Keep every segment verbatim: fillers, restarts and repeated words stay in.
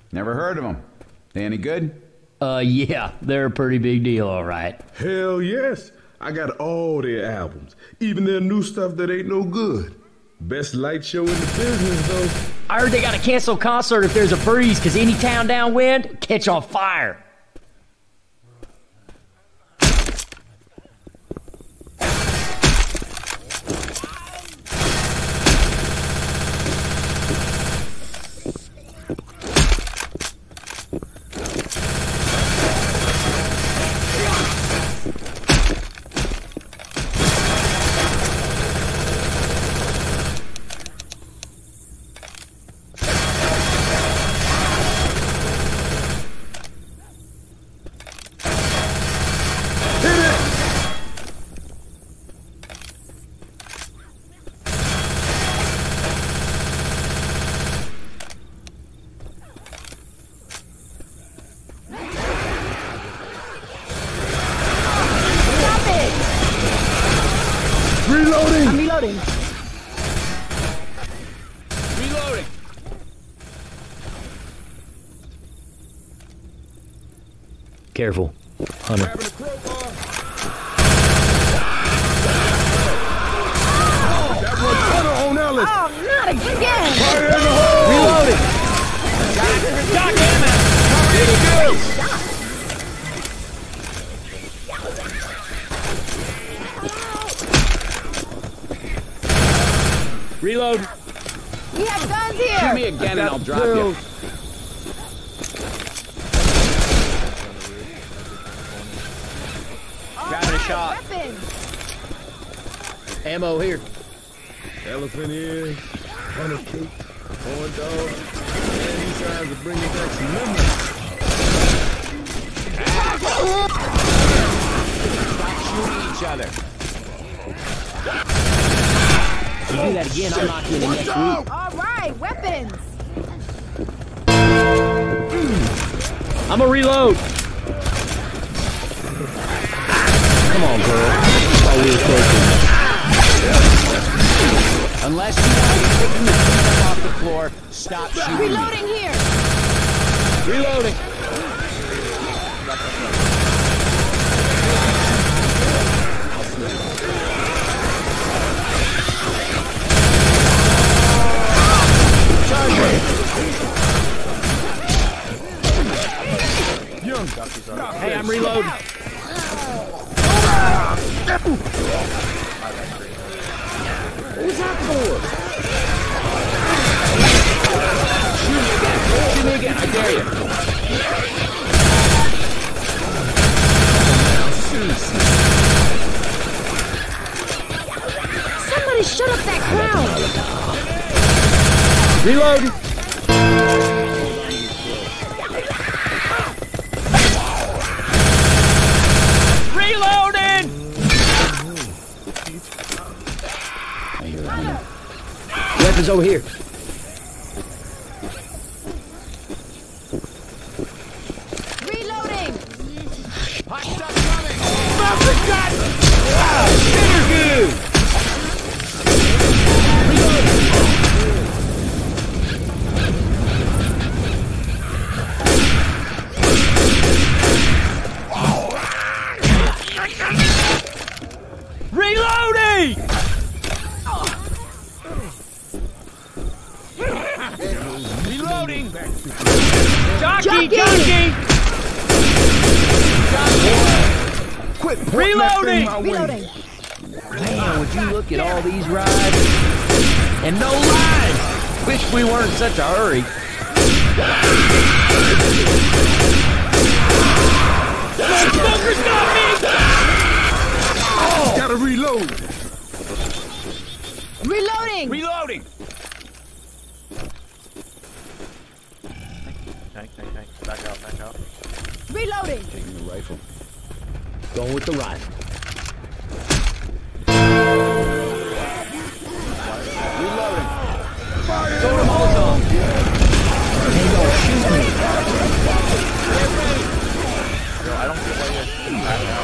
Never heard of them. They any good? Uh, yeah, they're a pretty big deal, all right. Hell yes. I got all their albums, even their new stuff that ain't no good. Best light show in the business, though. I heard they gotta cancel concert if there's a breeze, because any town downwind, catch on fire. Reloading! I'm reloading. Reloading! Careful, Hunter. Grabbing a crowbar. That was Hunter on Ellis. Oh, not again! Fire in the hole! Reloading! Doc Hammond! Ready to go! Reload! We have guns here! Shoot me again and I'll drop you. Grabbing a shot. Weapons! Ammo here. Elephant ears, Hunter cake, corn dog. Man, these guys are bringing back some memories. Stop shooting each other. You do that again, I'm knocking you in next week. All right, weapons! I'm a reload. Come on, girl. Oh, we were close. Unless you want to be picking the stuff off the floor, stop shooting. Reloading here! Reloading! Hey, I'm reloading. What was that for? Shoot me again, I dare you. Somebody shut up that crowd! Reload. Reloading. Weapons over here. Reloading! Hot stuff coming! Fucking got it! Wow, interview! Reloading! Reloading! Jockey! Jockey! Quit Reloading! Reloading! Man, would you look at all these rides? And no lines! Wish we weren't in such a hurry. Motherfuckers got me! Oh. Gotta reload! Reloading! Reloading! Tank, tank, tank. Back out, back out. Reloading! Taking the rifle. Going with the rifle. Reloading! Fire! Throw them all on. They gonna shoot me. Yo, I don't get why you're shooting back out.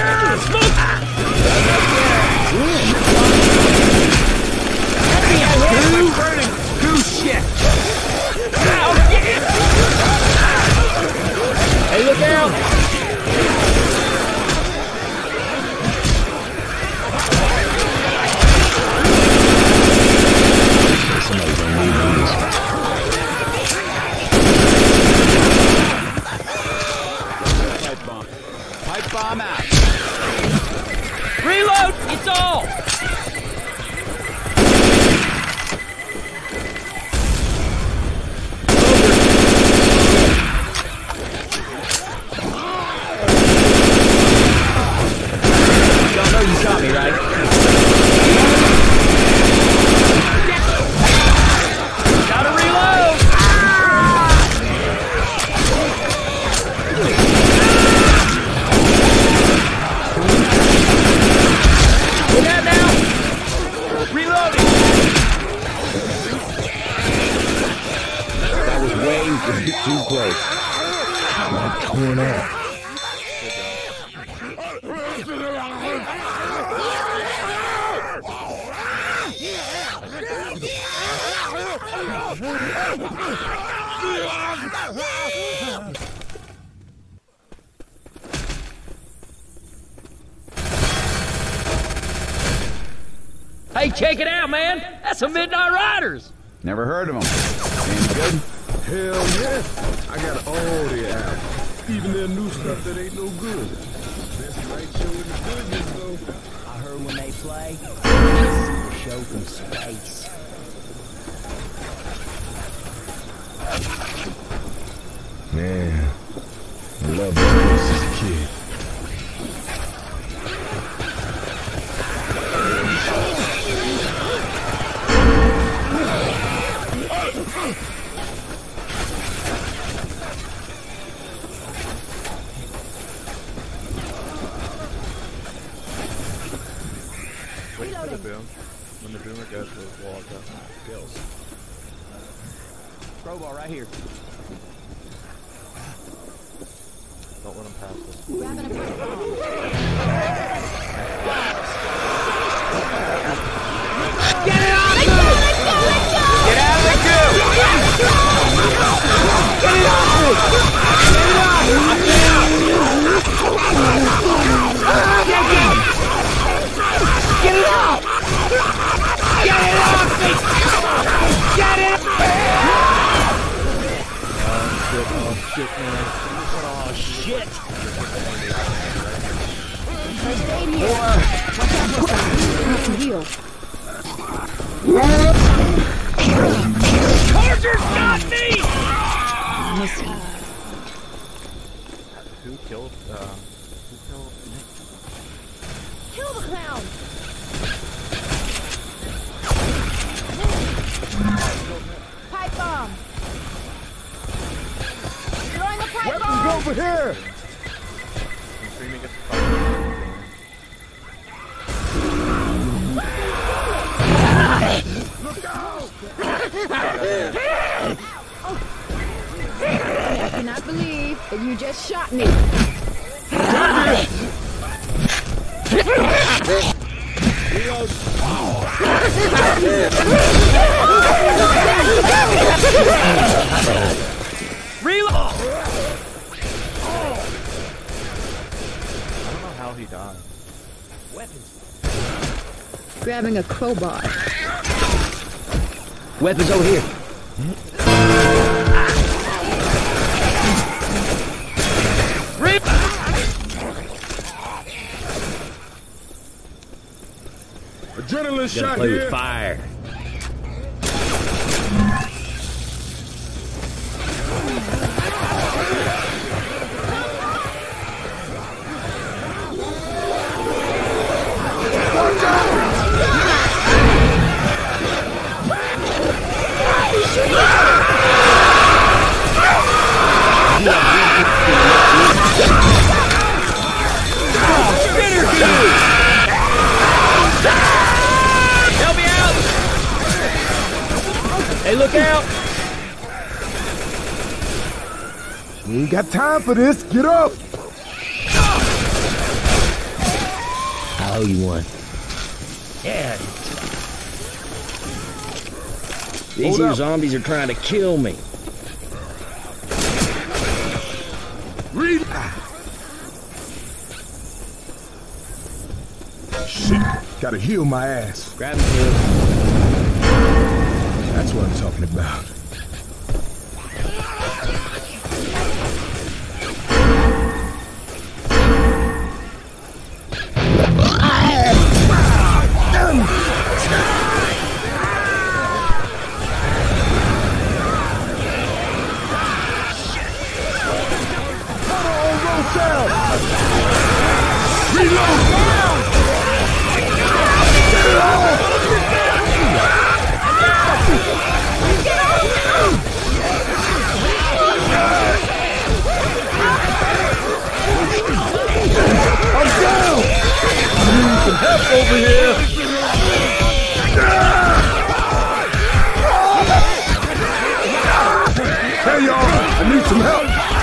Hey, look out! Somebody's gonna need these. Pipe bomb. Pipe bomb out. Reload! It's all! Y'all know you shot me, right? Gotta reload! Get that now! Reloading! That was way too close. I'm torn up. Hey, check it out, man! That's some Midnight Riders! Never heard of them. Ain't good? Hell yeah. I got all their albums. Even their new stuff that ain't no good. Best light show in the business, though. I heard when they play, show from space. Man, I love this place as a kid. Wait for the boom. When the boomer goes, we'll walk up. Kills. Crowbar right here. Don't let him pass this. Grabbing a pipe bomb. Get it off! Let's go, let's go, let's go! Get out of the queue! Get it off! Get it off! Get it off me! Get it off! Oh shit, man. Oh shit! First aid here. Watch out for something. Have to heal. Charger's got me! Missing. Who killed, uh, who killed Nick? Kill the clown! Pipe bomb! Throwing a pipe bomb! Over here! I'm screaming at the fire. I cannot believe that you just shot me. Reload! I don't know how he died. Grabbing a crowbar. Weapons over here. Rip! Adrenaline shot Play here. with fire. Help me out! Hey, look out! We ain't got time for this. Get up! owe you one. Yeah. These Hold here up. zombies are trying to kill me. Read. Shit, gotta heal my ass. Grab me, Bill. That's what I'm talking about. Over here! Hey y'all, I need some help.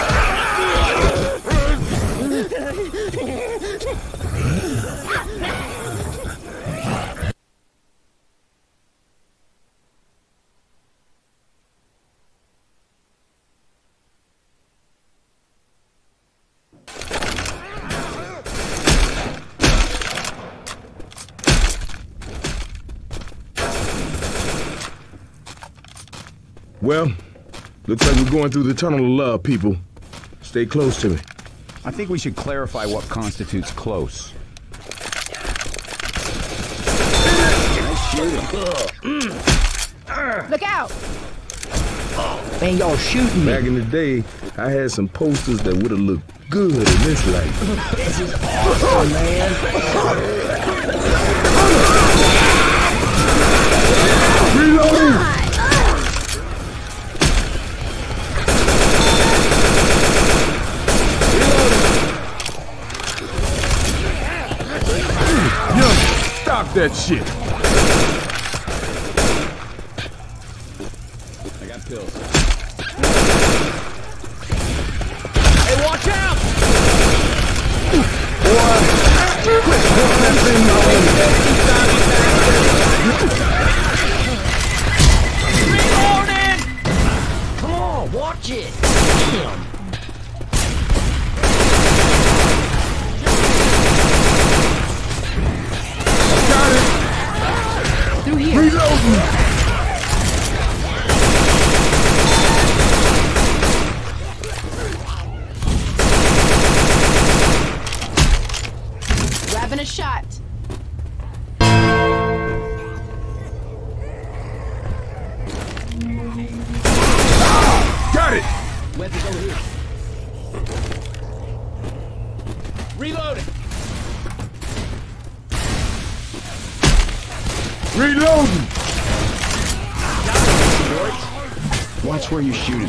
Well, looks like we're going through the tunnel of love, people. Stay close to me. I think we should clarify what constitutes close. Look out! Man, y'all shooting me. Back in the day, I had some posters that would have looked good in this light. This is awesome, man. Reloading! Yo, stop that shit! I got pills. Hey, watch out! Reloading! Come on, watch it! Damn! Through here. Reloading! Grabbing a shot. Got it! Weapons over here. Reloading! Reloading! Watch where you're shooting.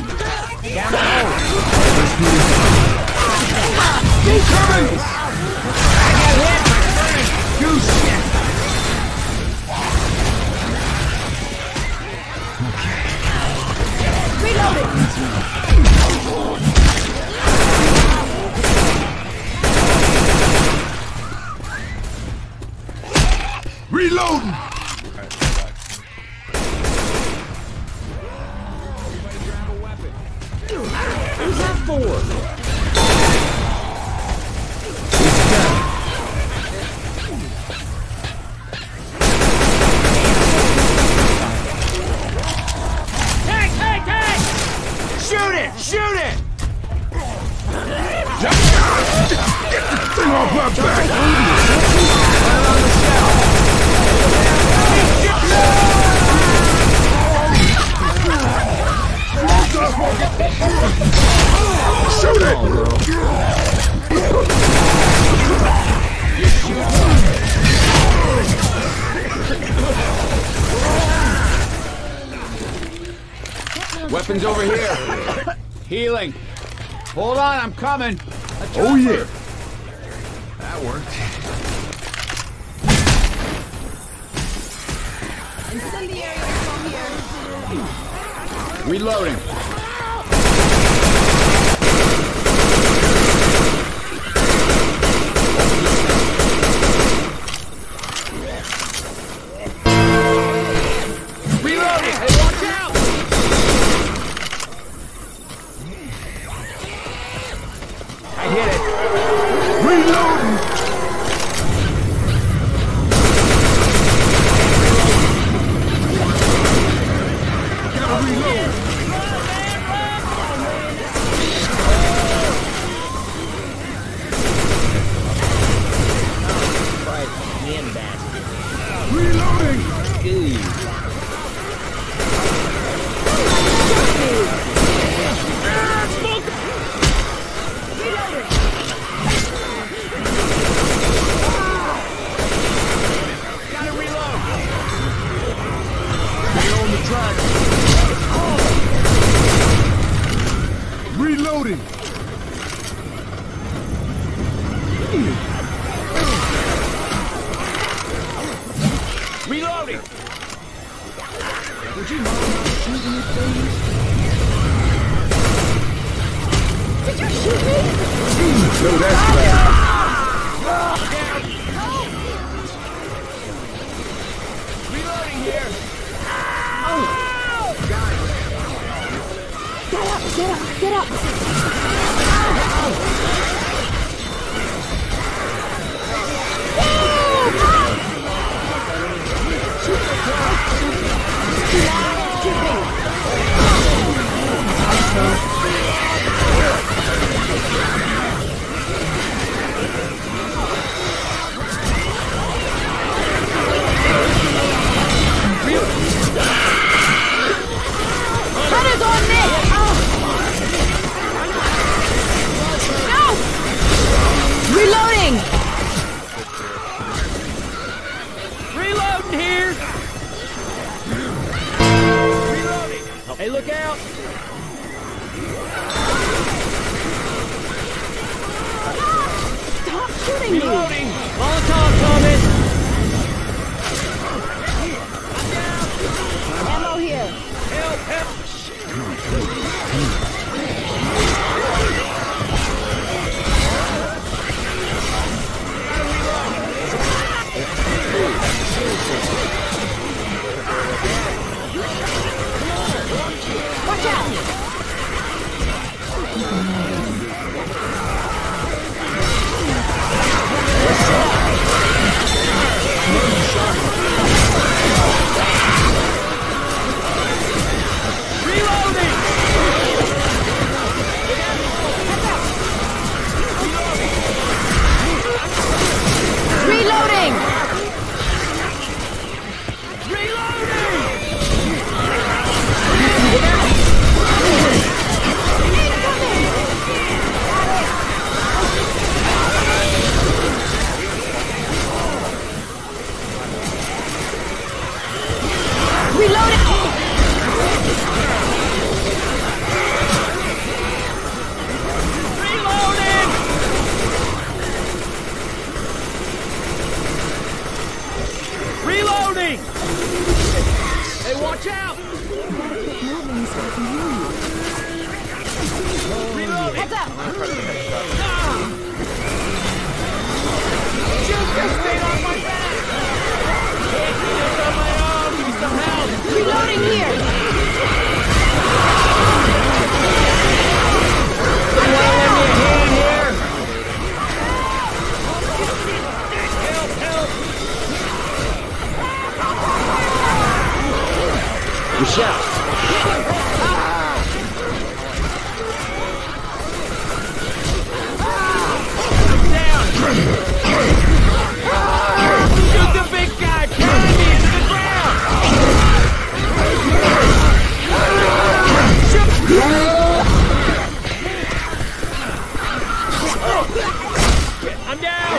Reloading! Who's that for? Tank! Tank! Tank! Shoot it! Shoot it! Get the thing off my back! Shoot it! Weapons over here. Healing. Hold on, I'm coming. Oh yeah! That worked. Incendiary from here. Reloading. Reloading! Would you mind shooting me, please? Did you shoot me? No, that's right. Reloading here! Get up, get up, get up! Cutter's on me! Oh. No! Reloading! Reloading here! Reloading! Hey, look out! Stop shooting me! Reloading! Molotov coming! Ammo here! Help, help! Watch out! Reloading! Reloading! Reloading! Hey, watch out! Reloading! Heads up! Ah! Shoot this thing on my back! Can't do this on my own! Give me some help! Reloading here! You wanna lend me a hand here? Help, help! Michelle! I'm down! Shoot the big guy! Carry me into the ground! I'm down!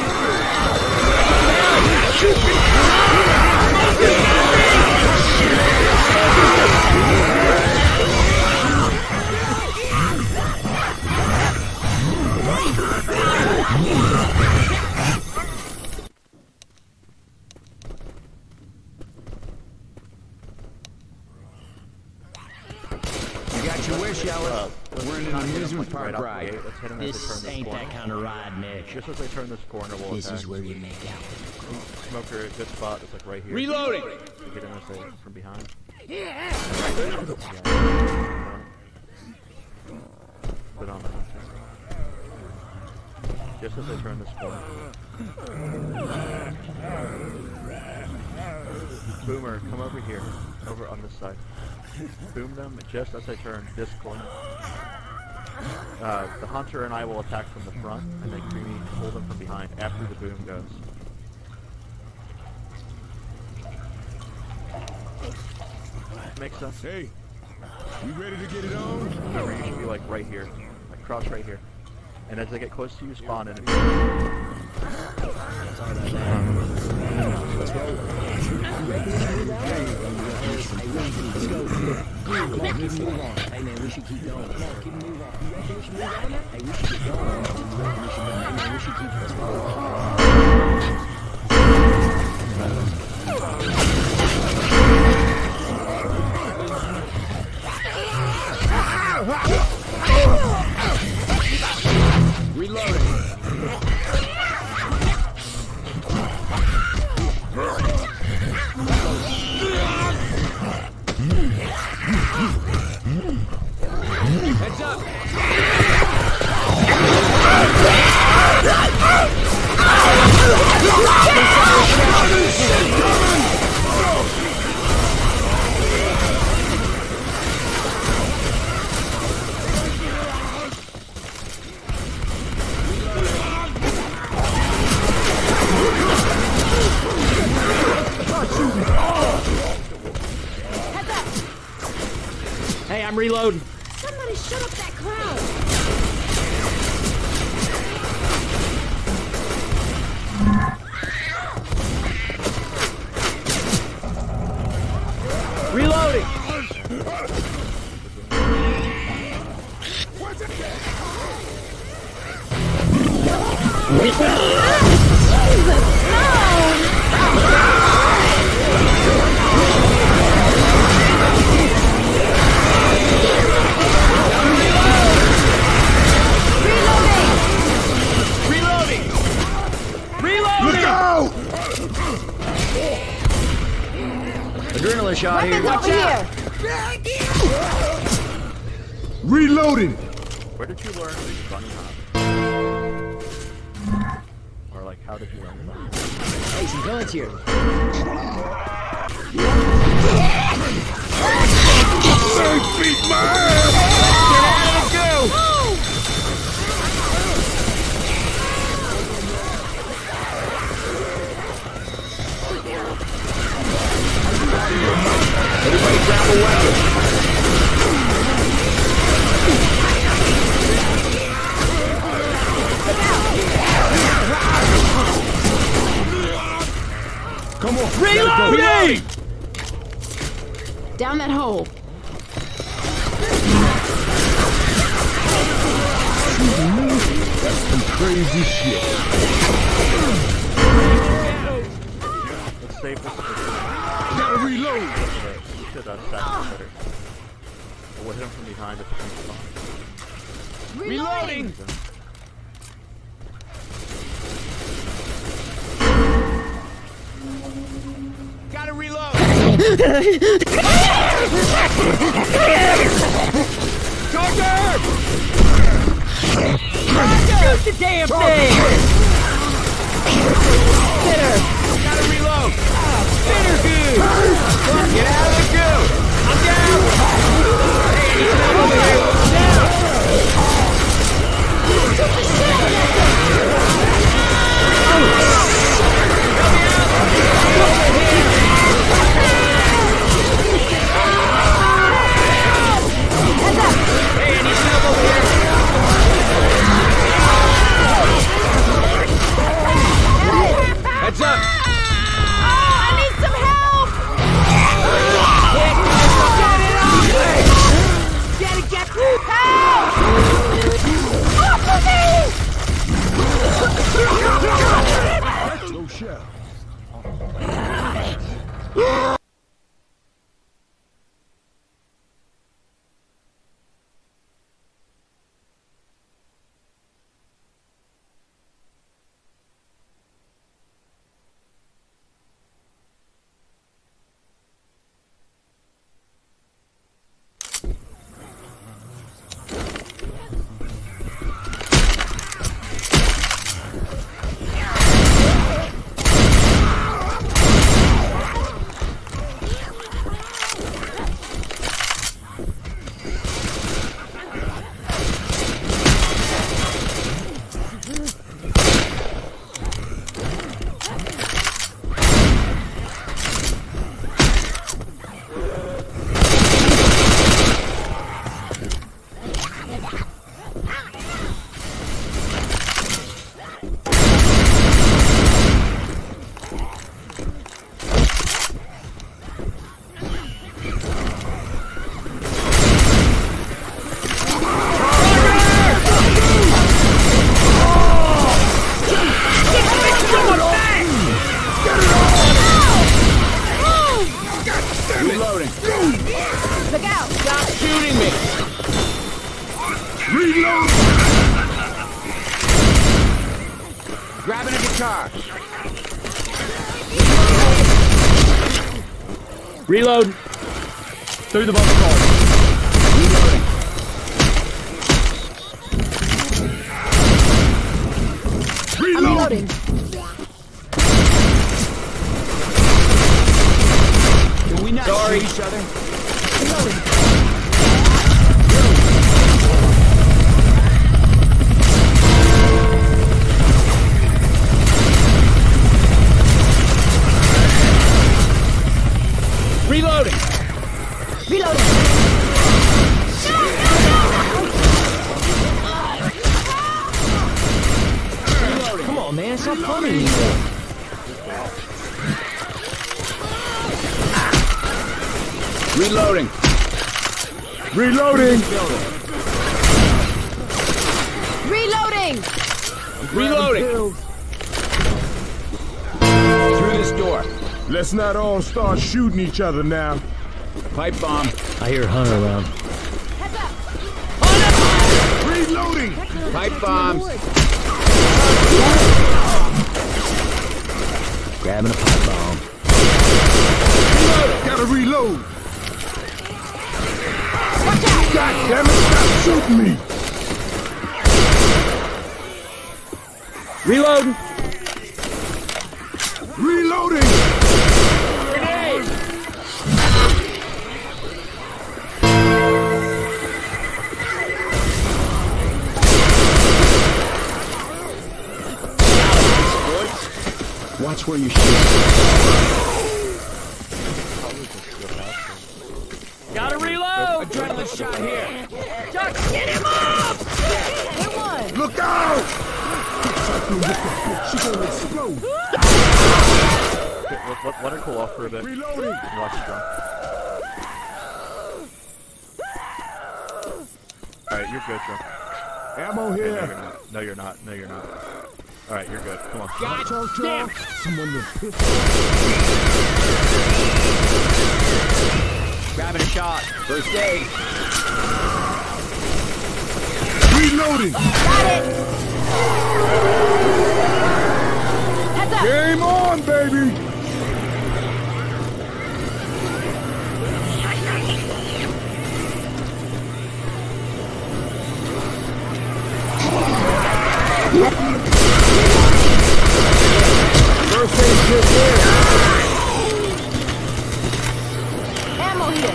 You got your wish, Alice. We're in an amusement park Right off the ride. gate. Let's hit him as they turn This this ain't corner. that kind of ride, Nick. Just as they turn this corner, we'll This attack. is where you make out. Smoker, good spot. It's like right here. Reloading! We get in as they from behind. Yeah. Put on the hunter. Just as they turn this corner. Boomer, come over here. Over on this side. Boom them just as I turn this corner. Uh, the hunter and I will attack from the front, and then Creamy pull them from behind after the boom goes. Makes sense? Hey, you ready to get it on? Remember, you should be like right here. Like cross right here. And as they get close to you, spawn in. Hey man, we should keep going. Come on, keep moving on. You reckon we should move on? Hey, we should keep going. You reckon we should move on? Hey man, we should keep this going. Heads up! Hey, I'm reloading. Somebody shut up that crowd! Reloading. Reloading. Reloading. Look out! Adrenaline shot here. Weapons Watch over out. here! Reloading! Where did you learn the bunny hop? Or like, how did you learn the bunny hop? Hey, some guns here. They beat my ass! Get out of the goo. Everybody grab a weapon! Come on! Reloading! Down that hole. That's some crazy shit. Let's save this for Gotta reload! we should uh, stack this better. But we'll hit him from behind if he comes on. Reloading. Gotta reload. Charger! Shoot the damn thing! Spitter! Gotta reload! Spitter goo! Get out of the goo! I'm down! Hey, he's not over here! Down! Hey, I need some help over here! Heads up! Oh, I need some help! Quick, get it on! Get it, get it! Help! Oh, No shell. Reloading! look out! Stop shooting me! Reload! Grabbing a guitar! Reload! Through the vocal cord! Reloading! I'm reloading. Can we not Sorry. shoot each other? Reloading. Reloading. Reloading. Reloading! Reloading. Through this door. Let's not all start shooting each other now. Pipe bomb. I hear Hunter around. Heads up! Reloading. Pipe bombs. Grabbing a pipe bomb. Gotta reload. Watch out! God damn it, stop shooting me. Reloading! Reloading. Grenade! Watch where you shoot. Gotta reload! Adrenaline shot here. Chuck, get him up! Hit one! Look out. She's gonna explode. Okay, let, let, let her cool off for a bit. Reloading. And watch it drop. Alright, you're good, Joe. Ammo Okay, no, here. you're not. No, you're not. No, you're not. Alright, you're good. Come on. God damn. Someone with pistol. Grabbing a shot. First aid. Reloading. Got it! Heads up! Game on, baby. First aid kit here. Ammo here!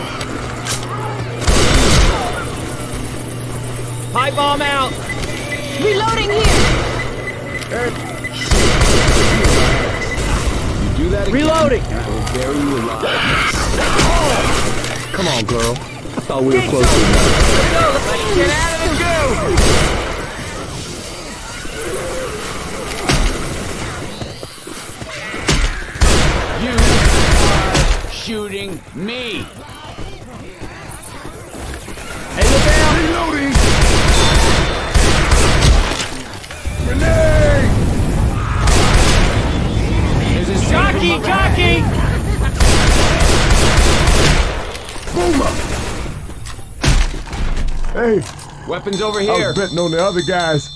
Pipe bomb out! Reloading here! Do that again. Reloading! And I will bury you alive. Come on, girl. I thought we were close enough. Let's get out of the goo! You are shooting me. Hey, look out! Reloading. Grenade. There's a Jockey, jockey! Boomer. Hey, Weapons over I here. was betting on the other guys.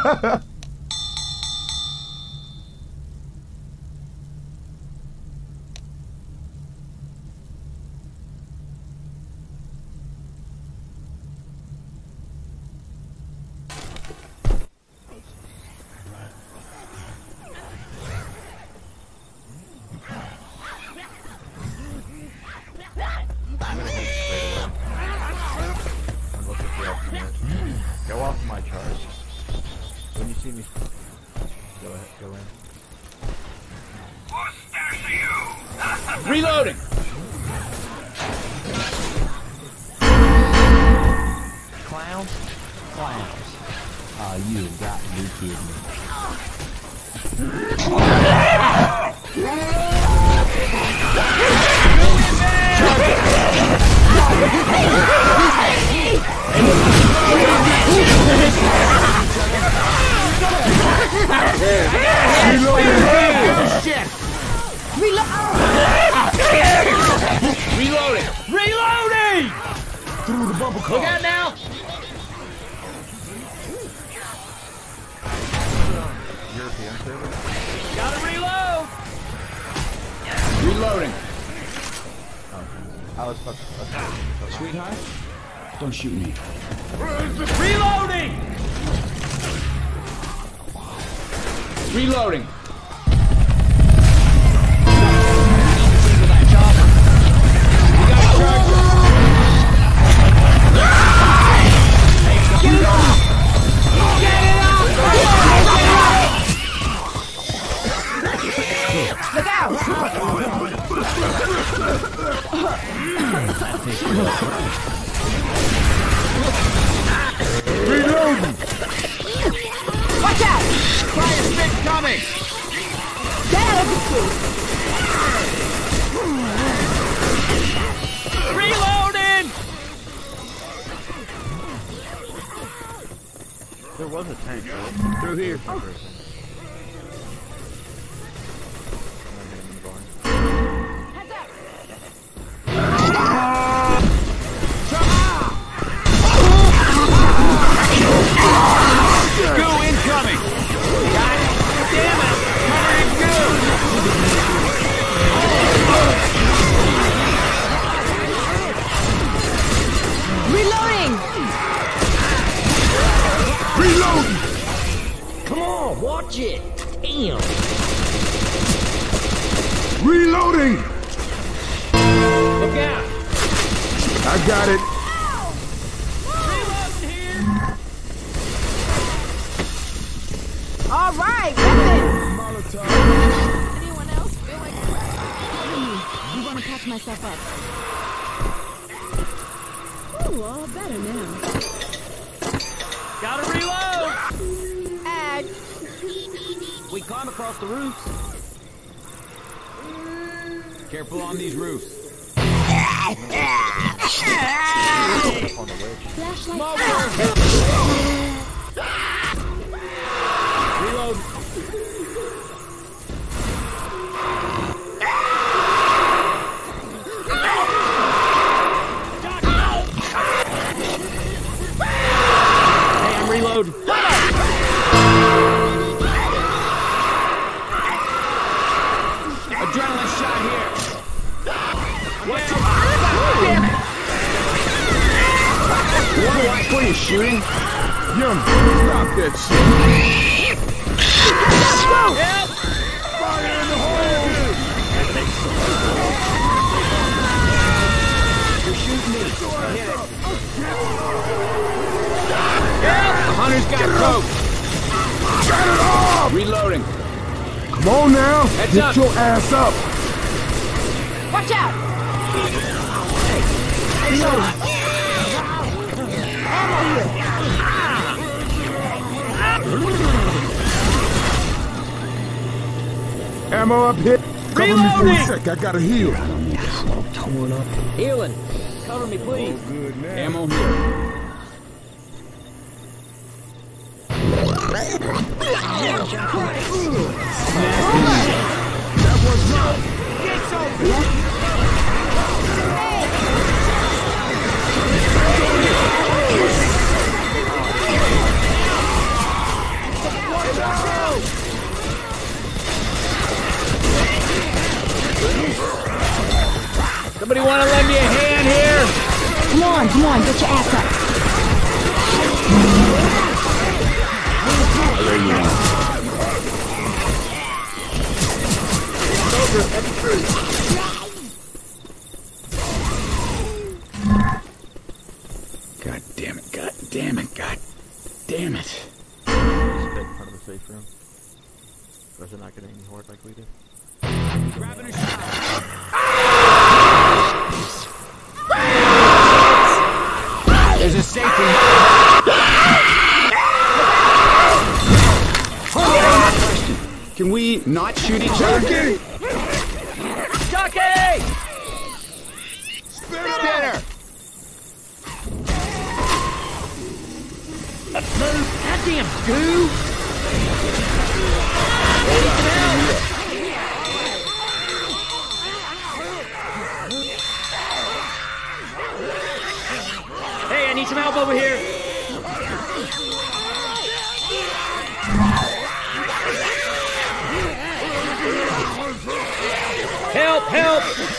Go off my charge. When you see me, go ahead, go in. Reloading. Clowns? Clowns. Oh, you got to be kidding me. Reloading. Reloading! Through the bumper car. Look out now! European server? Gotta reload! Reloading. I was fucking. Sweetheart, don't shoot me. Reloading! Reloading. Look out! Reloading. Watch out! Fire stick coming. That'll be cool! Reload! There was a tank, right? Through here. I'm not hitting the barn. Heads up! Goo incoming! God damn it! Covered in goo! Reloading! Reloading! Come on, watch it. Damn. Reloading! Look out! I got it. All right, weapons! Anyone else feel like cover me? I'm gonna patch myself up. Ooh, all better now. Gotta reload! Ag. We climb across the roofs. Careful on these roofs. Up on the ledge. Flashlight. Reload! Hey, I'm reload. Adrenaline shot here. What's up? Damn it! What are you shooting? Young, stop that shit. Help! Fire in the hole! You're shooting me. Hit it. Help! The hunter's got coke. Shut it off! Reloading. Come on now, Heads get up. your ass up. Watch out! Ammo up here. Cover me for a Reloading! sec, I gotta heal. Healing. Cover me, please. Good now. Ammo here. That was wrong. Somebody want to lend me a hand here? Come on, come on, get your ass up. God damn it, god damn it, god damn it. Just stay in front of the safe room. Or is it not getting any horde like we did? Grabbing a shot. There's a safe room. Can we not shoot each other? Turkey! Jockey! Spinner! Goddamn goo! Hey, I need some help over here. Help, help!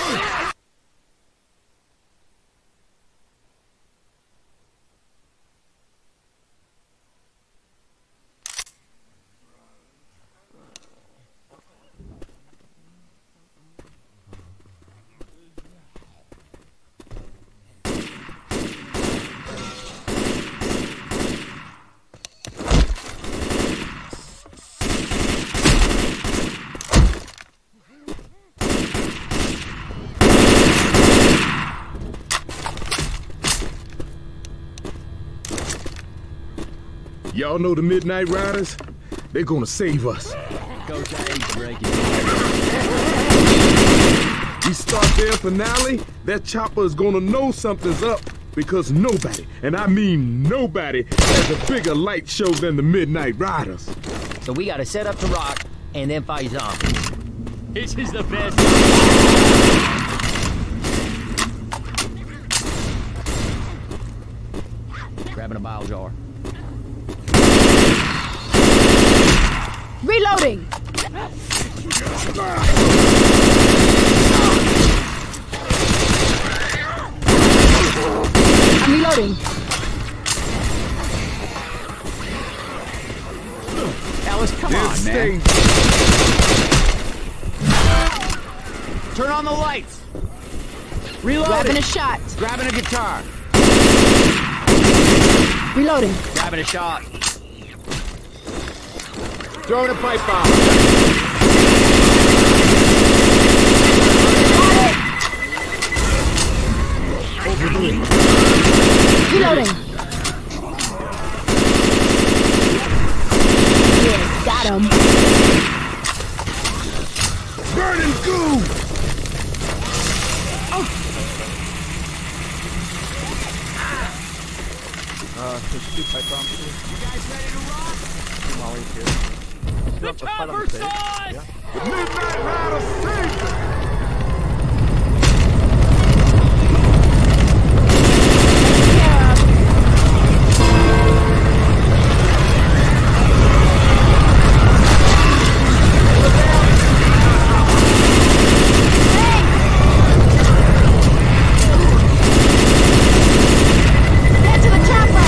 Y'all know the Midnight Riders? They're gonna save us. Coach, I hate breaking. We start their finale, that chopper is gonna know something's up. Because nobody, and I mean nobody, has a bigger light show than the Midnight Riders. So we gotta set up to rock and then fight zombies. This is the best. Grabbing a bile jar. Reloading! I'm reloading. Alice, come on, man. Turn on the lights. Reloading. Grabbing a shot. Grabbing a guitar. Reloading. Grabbing a shot. Throwing a pipe bomb. Reloading. Yeah, got him. Burning goo! Uh, there's two pipe bombs here. You guys ready to rock? Two mollies here. The Let's fight on the chopper's stage. on! Yeah. Midnight Riders save! Get to the chopper!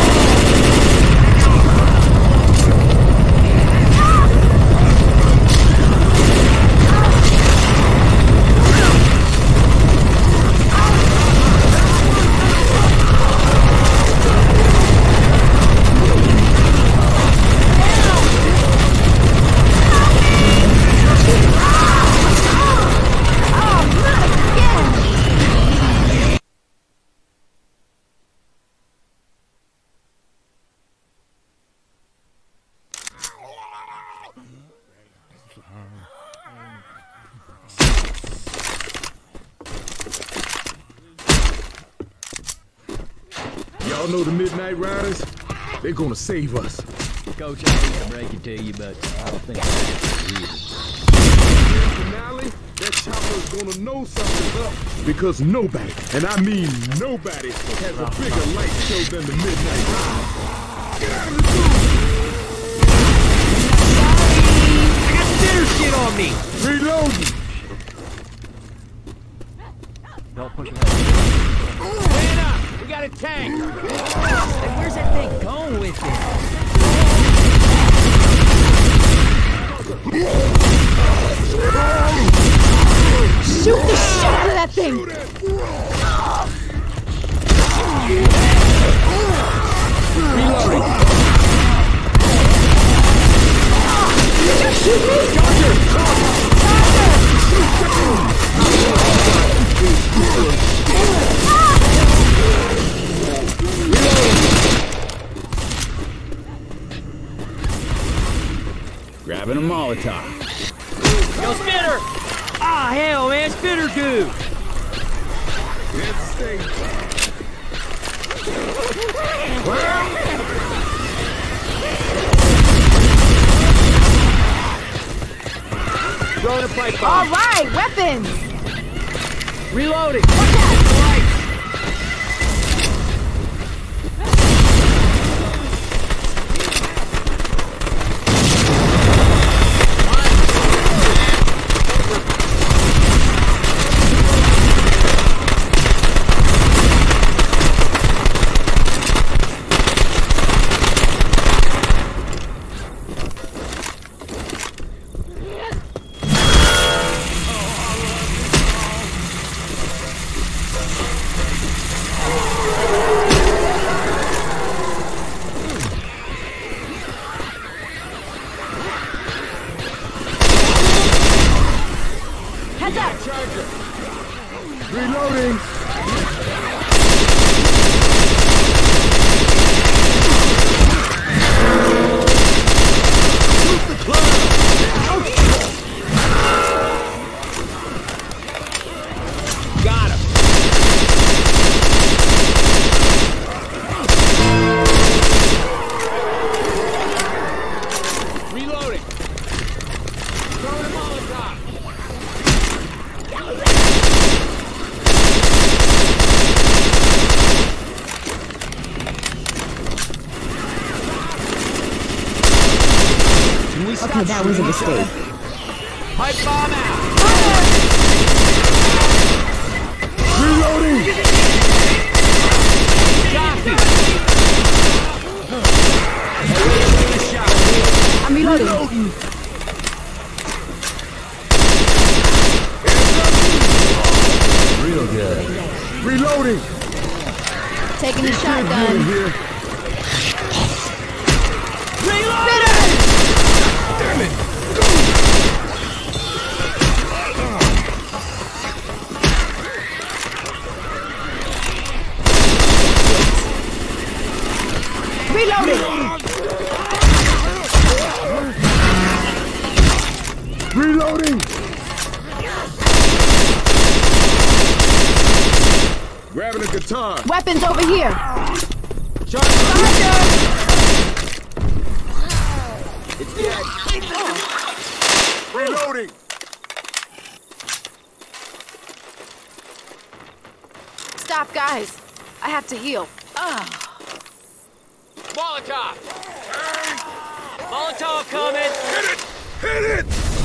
Y'all know the Midnight Riders? They're gonna save us. Coach, I hate to break it to you, but I don't think that's real. Finale, that chopper's gonna know something's up. Because nobody, and I mean nobody, has a bigger light show than the Midnight Riders. Get out of the room! I got dinner shit on me! Reloading! Don't push it. Man up! We got a tank! Hey, where's that thing going with it? Shoot the shit out of that thing! Reloading! Did you shoot me? Grabbing a Molotov. Yo, Spitter! Ah, hell, man, Spitter goo! Let's stay. Throwing a pipe All bomb. right, weapons! Reloading. Watch out! Heads up! Reloading! Got him. Okay, that was a mistake. Pipe bomb out! Reloading! Jockey! I'm reloading. Real good. Reloading! Taking the shotgun. Here. Reloading. Reloading! Grabbing a guitar. Weapons over here. It's dead. Reloading! Stop, guys. I have to heal. Ah. Molotov! Molotov coming! Hit it! Hit it!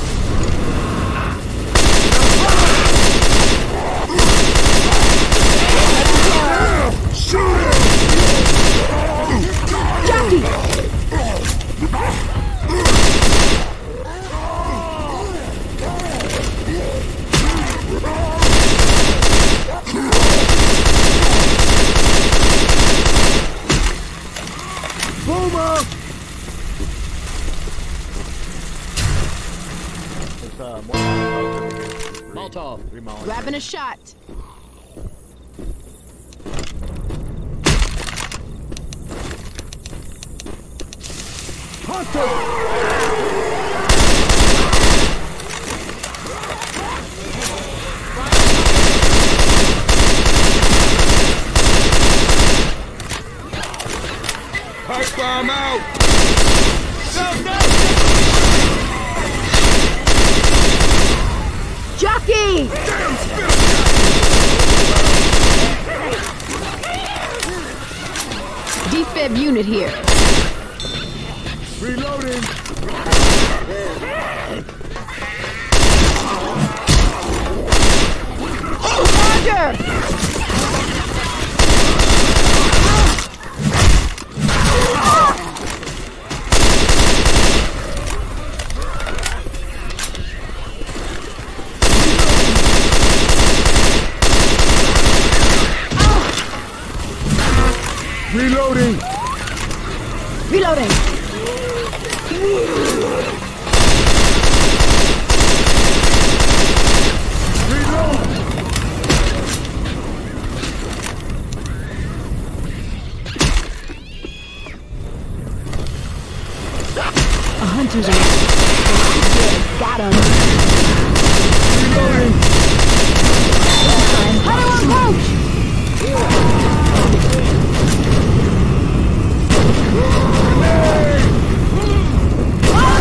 Shoot it! Jockey! Boomer! There's uh, more Molotovs over here. Three- Molotov. three Molotovs. Grabbing a shot. Pipe bomb out! Jockey! Defib unit here. Reloading! Roger! Reloading! Reloading. Reload! A hunter's on. Got him. Reloading! Hunter on coach! Grenade!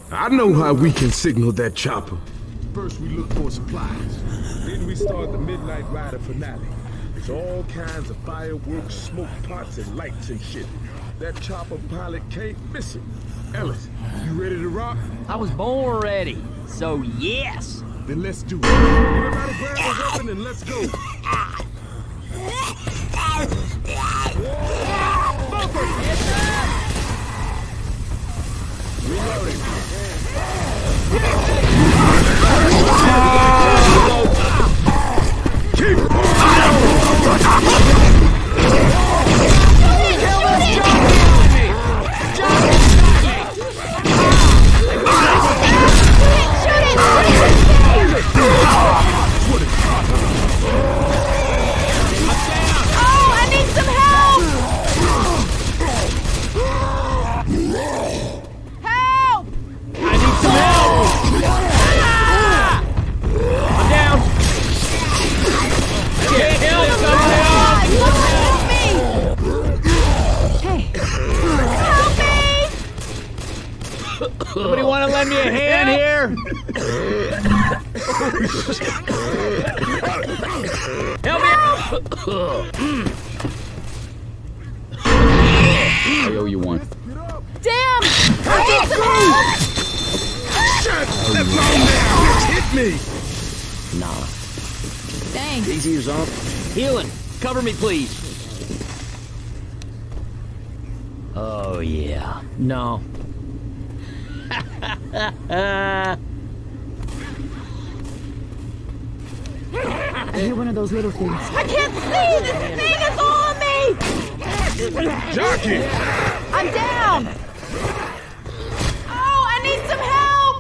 I know how we can signal that chopper. First we look for supplies. Then we start the Midnight Rider finale. It's all kinds of fireworks, smoke pots, and lights and shit. That chopper pilot can't miss it. Ellis, you ready to rock? I was born ready, so yes. Then let's do it. Everybody grab a weapon and let's go. Reloading. Keep Somebody want to lend me a hand here? Help me! I owe you one. Damn! I need some help! Shit! That long now! Hit me! Nah. Thanks. Easy as up. Healing. Cover me, please. Oh, yeah. No. I hear one of those little things. I can't see! This thing is on me! Jockey! I'm down! Oh, I need some help!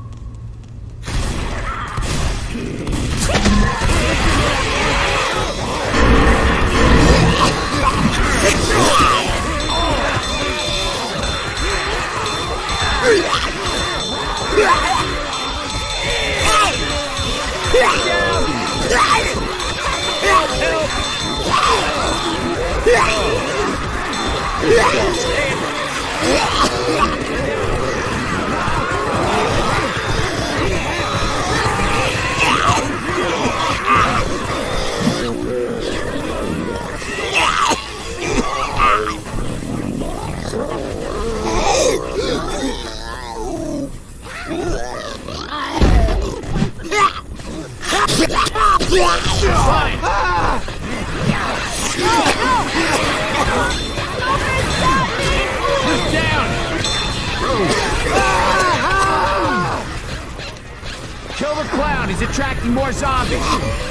Kill the clown. He's attracting more zombies.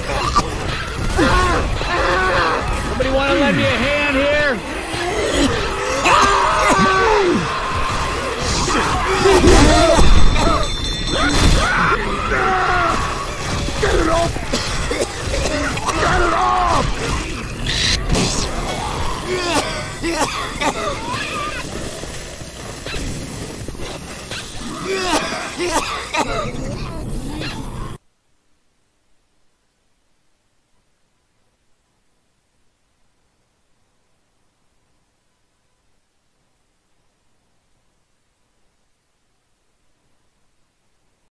Somebody want to lend me a hand here? Get it off! Get it off!